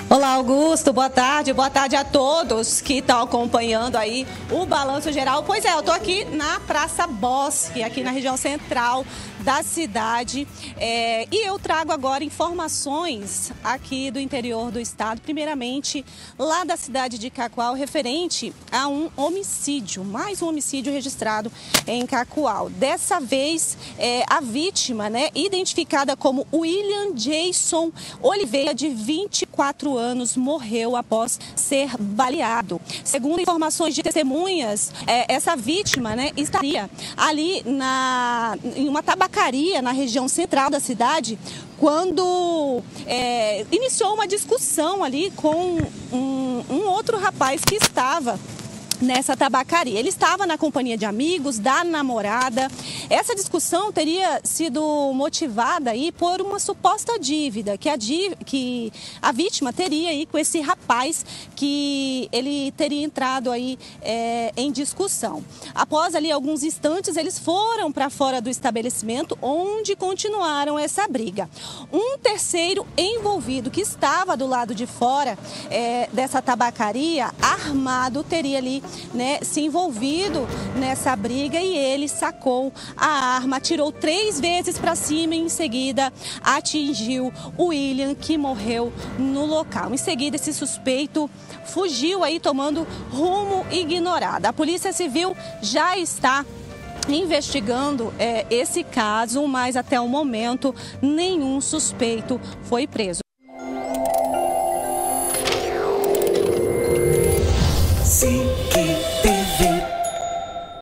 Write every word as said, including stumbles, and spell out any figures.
Olá, Augusto, boa tarde, boa tarde a todos que estão acompanhando aí o Balanço Geral. Pois é, eu estou aqui na Praça Bosque, aqui na região central da cidade, é, e eu trago agora informações aqui do interior do estado, primeiramente lá da cidade de Cacoal, referente a um homicídio, mais um homicídio registrado em Cacoal. Dessa vez, é, a vítima, né, identificada como William Jason Oliveira, de vinte e quatro anos, morreu após ser baleado. Segundo informações de testemunhas, é, essa vítima, né, estaria ali na, em uma tabacaria na região central da cidade, quando é, iniciou uma discussão ali com um, um outro rapaz que estava nessa tabacaria. Ele estava na companhia de amigos, da namorada. Essa discussão teria sido motivada aí por uma suposta dívida que a, dívida, que a vítima teria aí com esse rapaz, que ele teria entrado aí é, em discussão. Após ali alguns instantes, eles foram para fora do estabelecimento, onde continuaram essa briga. Um terceiro envolvido, que estava do lado de fora é, dessa tabacaria, armado, teria ali Né, se envolvido nessa briga, e ele sacou a arma, atirou três vezes para cima e em seguida atingiu o William, que morreu no local. Em seguida, esse suspeito fugiu aí tomando rumo ignorado. A Polícia Civil já está investigando é, esse caso, mas até o momento nenhum suspeito foi preso.